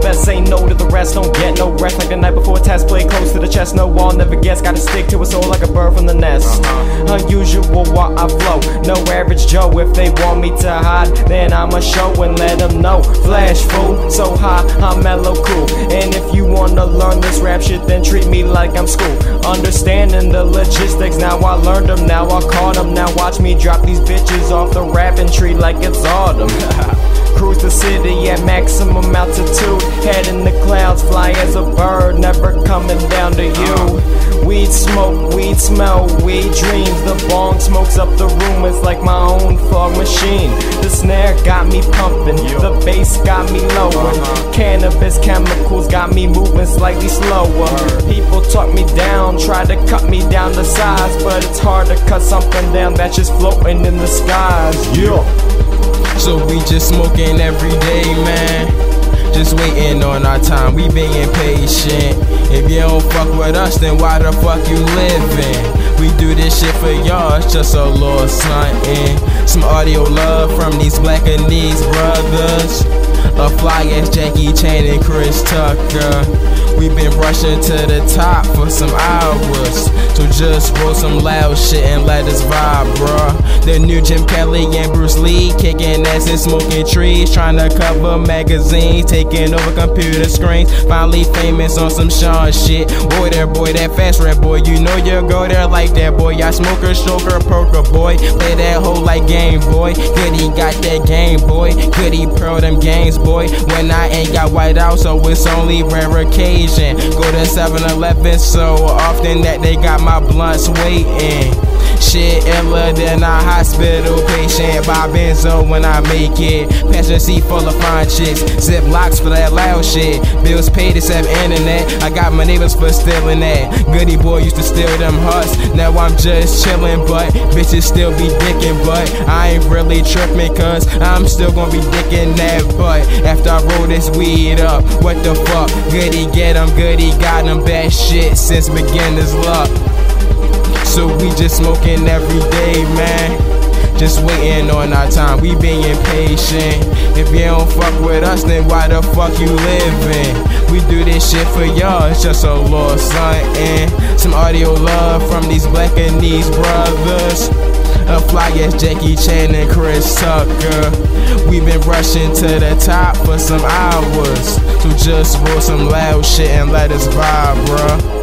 best, say no to the rest. Don't get no rest like the night before test. Play close to the chest, no wall, never guess. Gotta stick to a soul like a bird from the nest. Unusual while I flow, no average Joe. If they want me to hide, then I'ma show and let them know. Flash fool, so high, I'm mellow cool. And if you wanna learn this rap shit, then treat me like I'm school. Understanding the logistics, now I learned them, now I caught them. Now watch me drop these bitches off the rapping tree like it's autumn. Cruise the city at maximum altitude, head in the clouds, fly as a bird, never coming down to you. Weed smoke, weed smell, weed dreams. The bong smokes up the room, it's like my own fog machine. The snare got me pumping, the bass got me lower. Cannabis chemicals got me moving slightly slower. People talk me down, try to cut me down to size, but it's hard to cut something down that's just floating in the skies. Yeah. So we just smoking every day, man. Just waiting on our time, we being patient. If you don't fuck with us, then why the fuck you living? We do this shit for y'all, it's just a little something. Some audio love from these Blackanese brothers. A fly as Jackie Chan and Chris Tucker. We've been rushing to the top for some hours. So just roll some loud shit and let us vibe, bruh. The new Jim Kelly and Bruce Lee, kicking ass and smoking trees, trying to cover magazines, taking over computer screens. Finally famous on some Sean shit. Boy, that fast rap boy, you know you go there like that boy. I smoker, stroker, poker boy, play that hoe like Game Boy. Goody got that Game Boy, Goody pro them games boy. When I ain't got white out, so it's only rare occasion. Go to 7-Eleven so often that they got my blunts waiting. Shit iller than a hospital patient. Buy benzo when I make it. Passenger seat full of fine chicks. Zip locks for that loud shit. Bills paid to have internet. I got my neighbors for stealing that. Goody boy used to steal them hearts. Now I'm just chilling, but bitches still be dicking. But I ain't really tripping, cause I'm still gonna be dicking that butt. After I roll this weed up, what the fuck? Goody get them, Goody got them. Best shit since beginner's luck. So we just smoking every day, man. Just waiting on our time, we being patient. If you don't fuck with us, then why the fuck you living? We do this shit for y'all, it's just a little something. Some audio love from these Blackanese brothers. A fly as Jackie Chan and Chris Tucker. We've been rushing to the top for some hours. So just roll some loud shit and let us vibe, bruh.